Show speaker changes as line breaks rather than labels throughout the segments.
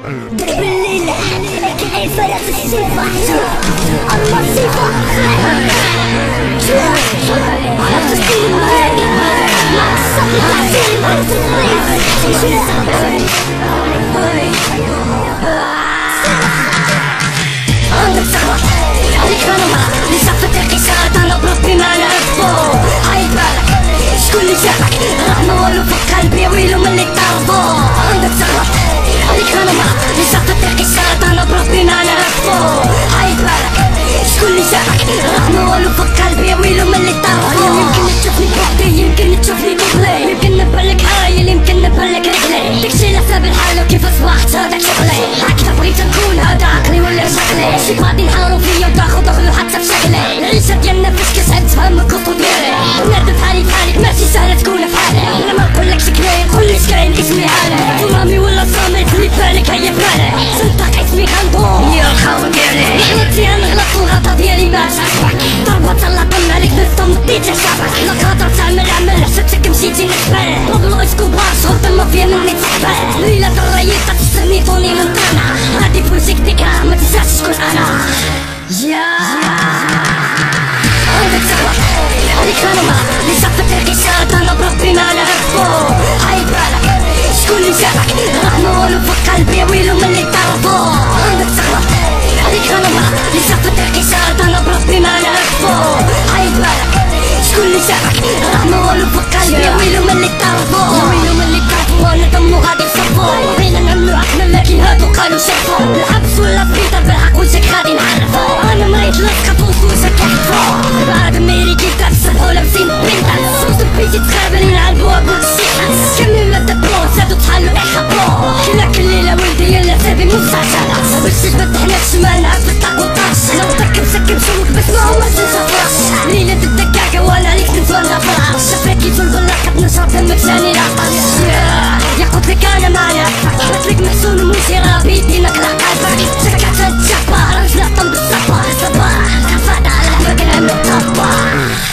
درب الليل كيف فرات الصفة الله صفة عرفت تسلم معاك مع الصبر تعزيم عرفت عندك ثروة عليك غنمة اللي صفت القشات انا بربي ما نعرفو عيب بالك شكون اللي جابك رحمة والو في قلبي ويلو من اللي طرفو عندك ثروة عليك غنمة اللي صفت القشات انا بربي ما نعرفو عيب بالك شكون اللي جابك رحمة والو في قلبي ويلو من اللي طرفو يمكن تشوفني بوحدي يمكن تشوفني طفلي يمكن نبلك هايل يمكن نبلك رجلي داكشي على حساب الحال وكيف اصبحت هذاك شغلي هكذا بغيت نكون هذا عقلي ولا شكلي شي غادي نحارو فيا وتاخد دخلو حتى في شكلي العيشة ديالنا فاش كتعد تفهم الكوطو ديالي بنادم بحالي بحالك ماشي سهلة تكون بحالي انا ما نقولكش كاين قولي شكاين اسمي عالي ورامي ولا صامت اللي بالك هيا بالي صدق اسمي غندوم يا الخاوة ديالي غلطتي نغلط والغلطة ديالي ما تعجبك ضربة الله طم عليك نفطم وديت لشعبك لا خاطر تعمل عمل حسبتك مشيتي نتبان طلبلو اسكوبار شغلت المافيا مني تحبان ليلة الريطة تستني طوني من طانا غادي بوجيك تكره ما تنساش شكون انا عندك ثروة عليك غنمة اللي صفت القشات انا بربي ما نعرفو عيب بالك شكون اللي جابك رحمة والو في قلبي ويلو من اللي طرفو عندك ثروة عليك غنمة اللي صفت القشات انا بربي ما نعرفو عيب بالك شكون اللي جابك رحمة والو في قلبي ويلو من اللي طرفو ويلو من اللي طرفو انا دمو غادي يصفو بغينا نعملو عقل لكن هادو قالو شافو الحبس ولا بيضة بالحق وجهك غادي نعرفو انا مريت لاصقة فوسوسك يحفو بعد ميري كيف تفسخو لابسين بنتان صوت بيجي تقابلين عالبواب والشيحان كمل مادة بلون زادو تحلو يحبو كلاك الليلة ولدي يلا سابي مستعجلة باش تجبد حنا الشمال نعرف الطاق والطاش لو طاك مسكن شوك بس ما هو سنسافرش ليلة الدكاكة وانا عليك نتولى فرعش شفاكي في البلاقة نشرب دمك ثاني العطش يا قلتلك انا ما نعرفك قلتلك محسون وموسي رابي دينك لعقابك شكعت الجبار رجلة طن بالصباح صباح خفات على لحمك العمل الطباح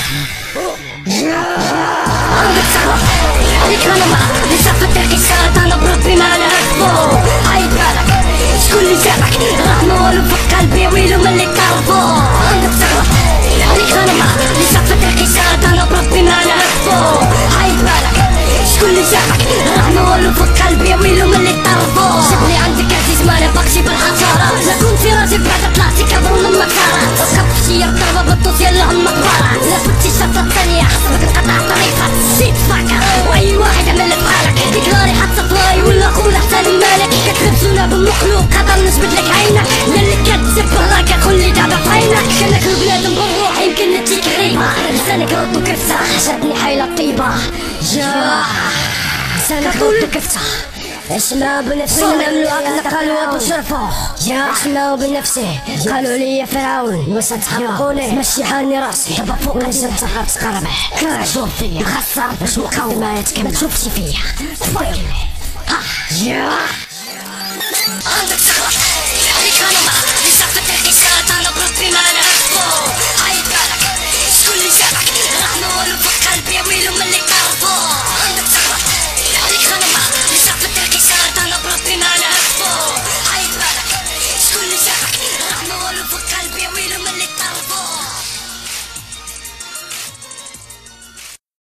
عندك ثروة عليك غنمة اللي صفت القشات انا بربي ما نعرفو عيب بالك شكون اللي جابك رحمة والو في قلبي ويلو من اللي طرفو عندك ثروة عليك غنمة اللي صفت القشات انا بربي ما نعرفو عيب بالك شكون اللي جابك رحمة والو في قلبي ويلو من اللي طرفو شوفني عندك عزيز ما نبغيش بالحشرة لا كنتي راجل بعد طلعتي كبر من مكسرة خبط شي الضربة بالطوس يلهم مقبرة لا فتي الشرطة الثانية حسبك انقطع طريقك نسيت تفكر واي واحد عمل بحالك ديكلاري حتى فلاي ولا خوله حتى المالك كتلبسونا بالمخلوق قدر نجبد لك عينك للي كتسب بلاك خلي دابا في عينك كانك البنادم بالروح يمكن نتيك غريبة لسانك ردو كفتة جاتني حيلة طيبة لسانك ردو كفتة اسمعوا بنفسي نملو عقلك قالوا بشرفو اسمعوا بنفسي قالوا لي فرعون وسط حقوني مشي حالني راسي دابا فوق نجم تغربت قربه كراش شوف فيا مخسر باش مقاومة تكمل شوفتي فيا تفايلني عندك ثروة عليك غنمة اللي صفت القشات انا بربي ما نعرفو عيب بالك شكون اللي جابك رحمة والو في قلبي